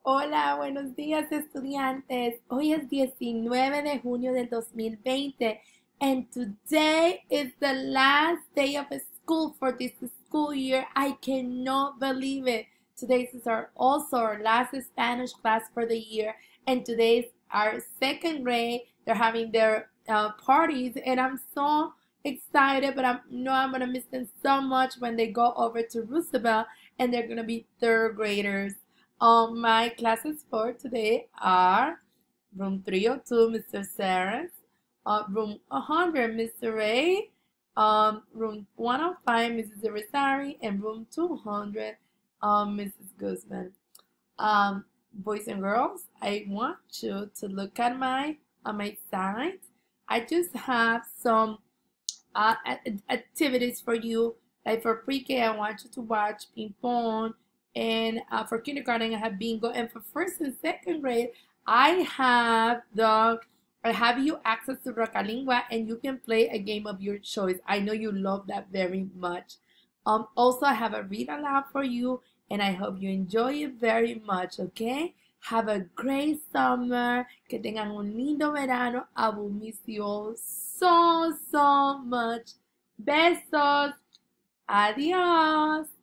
Hola, buenos días estudiantes. Hoy es 19 de junio del 2020 and today is the last day of school for this school year. I cannot believe it. Today is also our last Spanish class for the year and today's our second grade. They're having their parties and I'm so excited, but I'm gonna miss them so much when they go over to Roosevelt and they're gonna be third graders. My classes for today are room 302, Mr. Saras, room 100, Mr. Ray, room 105, Mrs. Irizarry, and room 200, Mrs. Guzman. Boys and girls, I want you to look at my side. I just have some activities for you. Like for pre-K, I want you to watch ping pong, and for kindergarten, I have bingo, and for first and second grade, I have you access to Rocalingua, and you can play a game of your choice. I know you love that very much. Also, I have a read aloud for you, and I hope you enjoy it very much. Okay. Have a great summer. Que tengan un lindo verano. I will miss you all so much. Besos. Adiós.